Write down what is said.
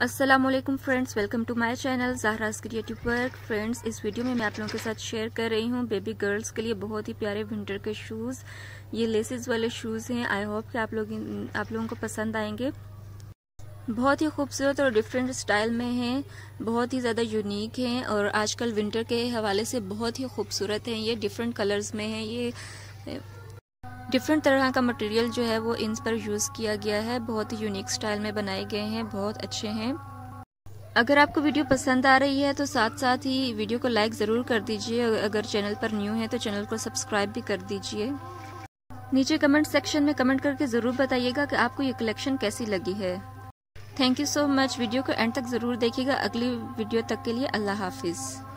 अस्सलामुअलैकुम friends, welcome to my channel Zahra's creative work. Friends, इस video में मैं आप लोगों के साथ शेयर कर रही हूँ बेबी गर्ल्स के लिए बहुत ही प्यारे विंटर के शूज़। ये लेसेस वाले शूज़ हैं। आई होप कि आप लोगों को पसंद आएंगे। बहुत ही खूबसूरत और डिफरेंट स्टाइल में हैं, बहुत ही ज़्यादा यूनिक हैं और आजकल विंटर के हवाले से बहुत ही खूबसूरत हैं। ये डिफरेंट कलर्स में हैं। ये डिफरेंट तरह का मटेरियल जो है वो इन पर यूज़ किया गया है। बहुत ही यूनिक स्टाइल में बनाए गए हैं, बहुत अच्छे हैं। अगर आपको वीडियो पसंद आ रही है तो साथ साथ ही वीडियो को लाइक ज़रूर कर दीजिए। अगर चैनल पर न्यू है तो चैनल को सब्सक्राइब भी कर दीजिए। नीचे कमेंट सेक्शन में कमेंट करके ज़रूर बताइएगा कि आपको ये कलेक्शन कैसी लगी है। Thank you so much. Video को एंड तक ज़रूर देखिएगा। अगली वीडियो तक के लिए अल्लाह हाफिज़।